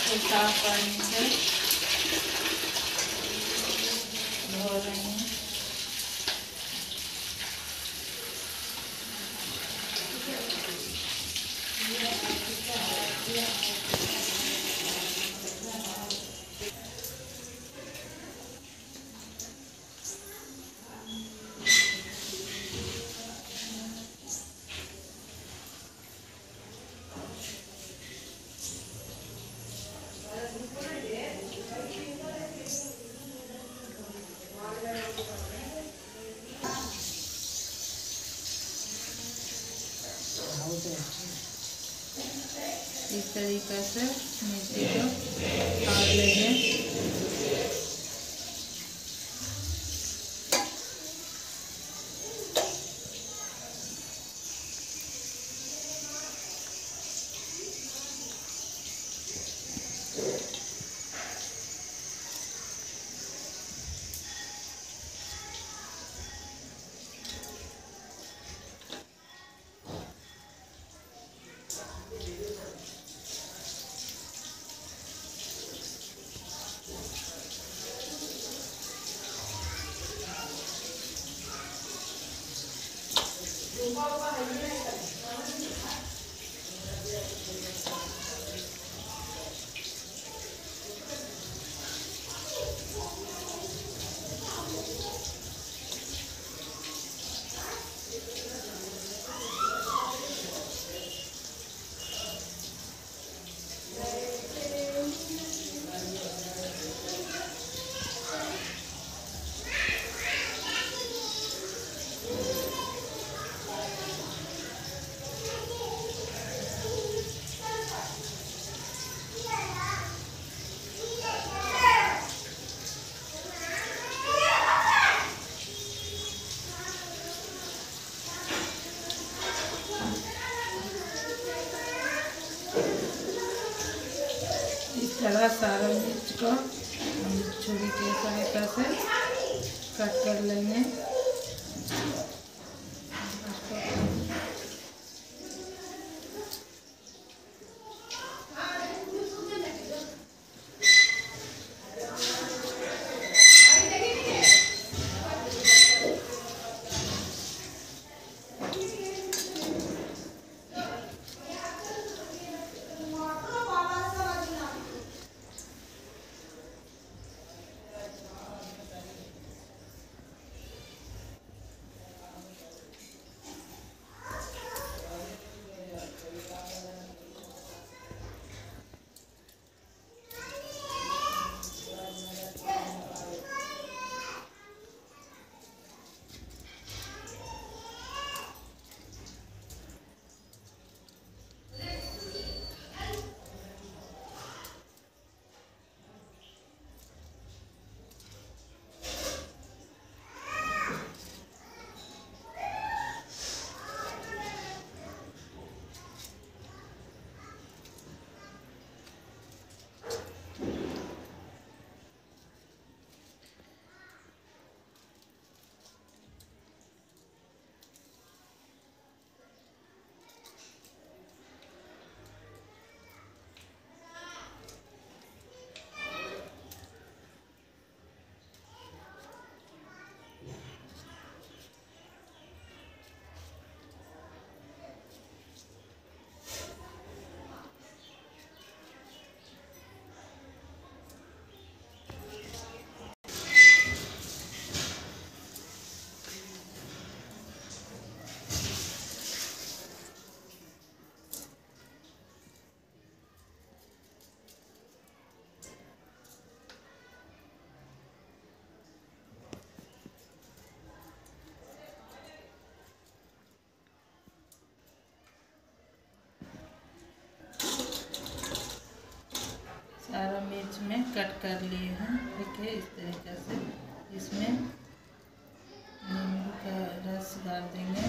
इसको साफ पानी से धो रही हूँ। इस तरीक़े से मिर्ची को काट लेंगे। तरह सारा मिर्च को हम छुरी के सहायता से कट कर लेंगे। सारा मिर्च में कट कर लिए हैं। देखिए इस तरीके से इसमें नींबू का रस डाल देंगे।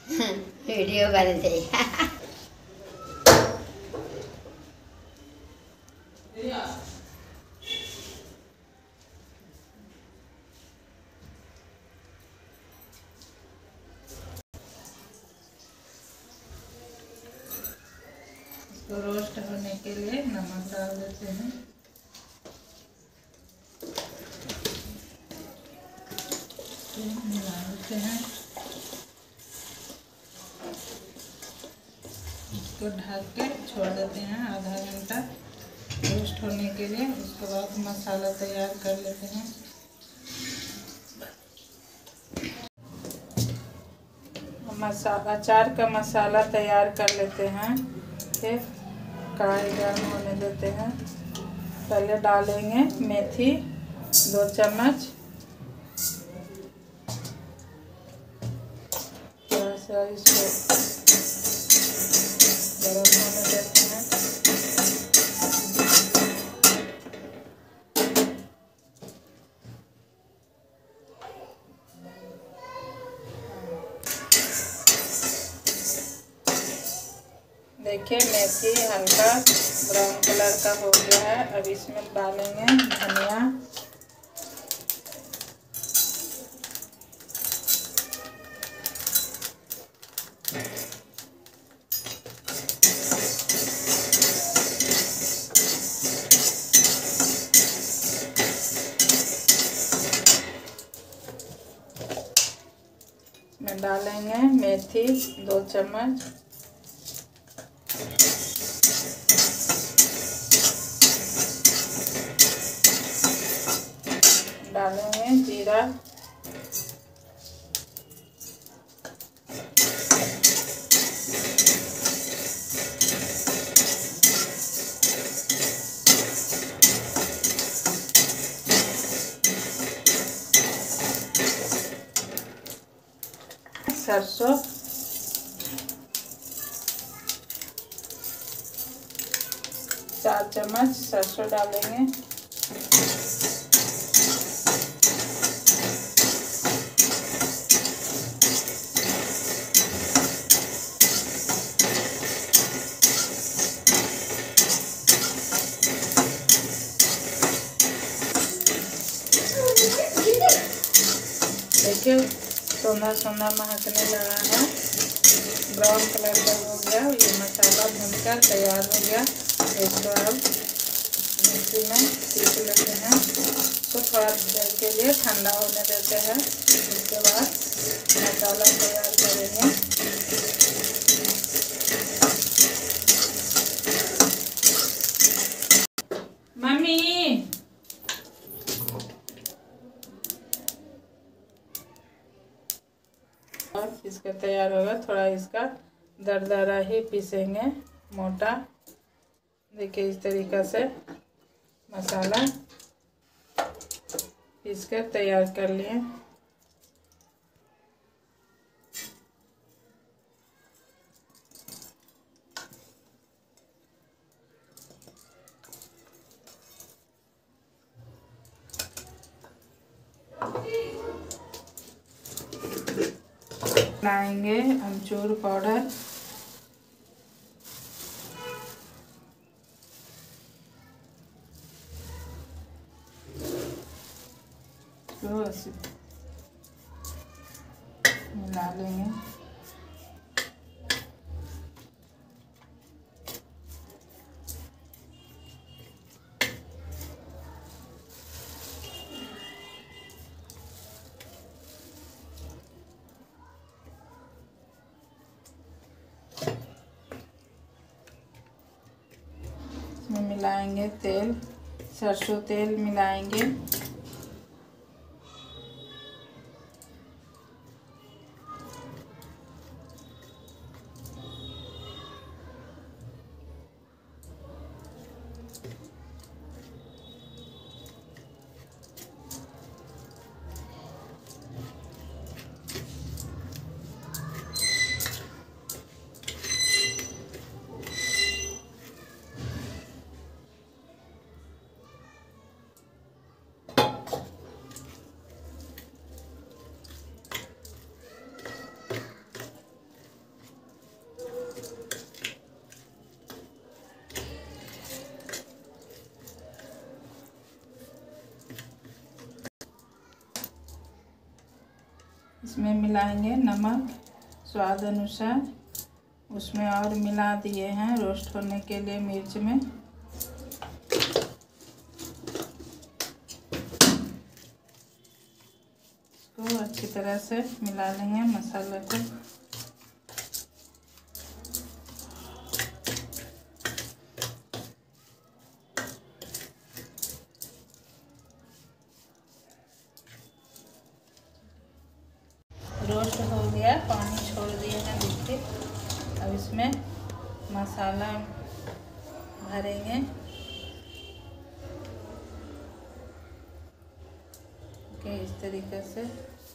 वीडियो बनते इसको रोस्ट होने के लिए नमक डाल देते हैं। मिला देते हैं। इसको ढक के छोड़ देते हैं आधा घंटा रोस्ट होने के लिए। उसके बाद मसाला तैयार कर लेते हैं। अचार का मसाला तैयार कर लेते हैं। फिर कढ़ाई गर्म होने देते हैं। पहले डालेंगे मेथी 2 चम्मच, थोड़ा सा इसको गर्म होने देते हैं। देखिए मेथी हल्का ब्राउन कलर का हो गया है। अब इसमें डालेंगे धनिया, में डालेंगे मेथी 2 चम्मच, डालेंगे जीरा, सरसों, चार चम्मच सरसों डालेंगे, देखिए सोना सोना महकने लगा है। ब्राउन कलर का हो गया। ये मसाला भूनकर तैयार हो गया। इसको अब मिक्सी में पीस लेते हैं। इसको थोड़ा देर के लिए ठंडा होने देते हैं। इसके बाद मसाला तैयार करेंगे। मम्मी इसका तैयार होगा। थोड़ा इसका दरदरा ही पीसेंगे, मोटा। देखिए इस तरीक़ा से मसाला पीस कर तैयार कर लिए। लाएंगे अमचूर पाउडर, मिला लेंगे। इसमें मिलाएंगे तेल, सरसों तेल मिलाएंगे। इसमें मिलाएंगे नमक स्वाद अनुसार। उसमें और मिला दिए हैं रोस्ट होने के लिए मिर्च में। इसको अच्छी तरह से मिला लेंगे मसाला को। रोस्ट हो गया, पानी छोड़ दिए हैं देखिए। अब इसमें मसाला भरेंगे। ओके, इस तरीके से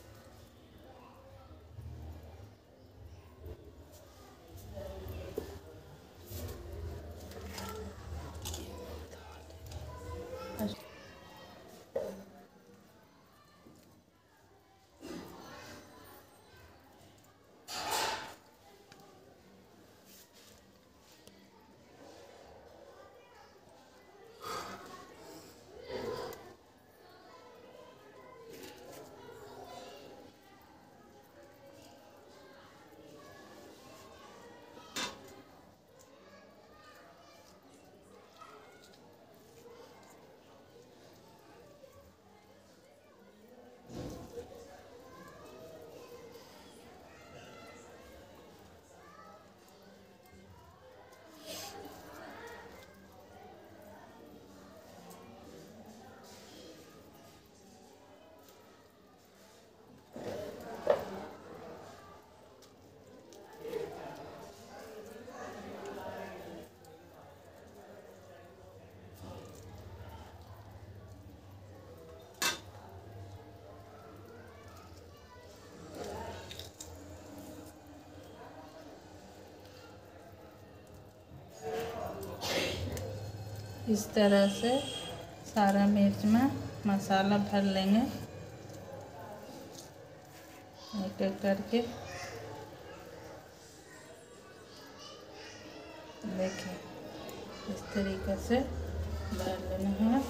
इस तरह से सारा मिर्च में मसाला भर लेंगे एक एक करके। देखिए इस तरीके से भर लेना है।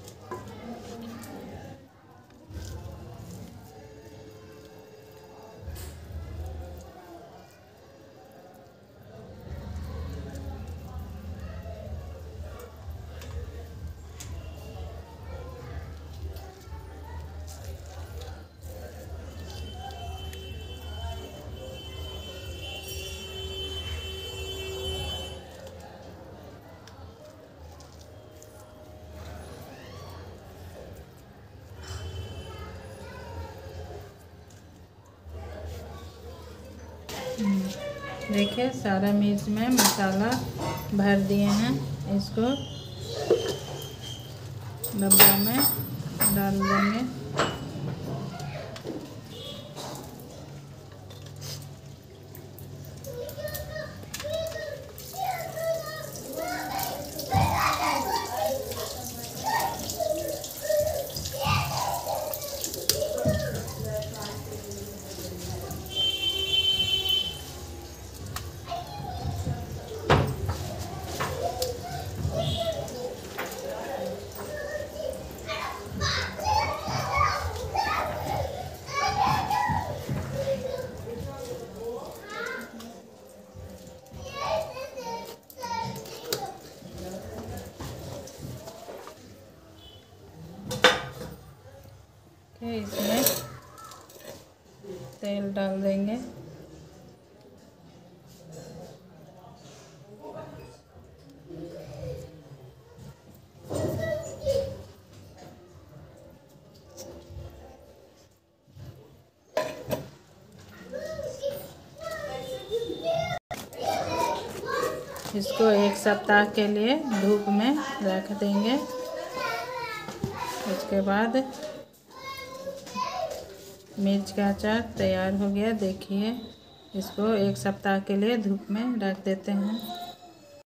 देखिए सारा मिर्च में मसाला भर दिए हैं। इसको डब्बा में डाल देंगे। इसमें तेल डाल देंगे। इसको एक सप्ताह के लिए धूप में रख देंगे। उसके बाद मिर्च का अचार तैयार हो गया। देखिए इसको एक सप्ताह के लिए धूप में रख देते हैं।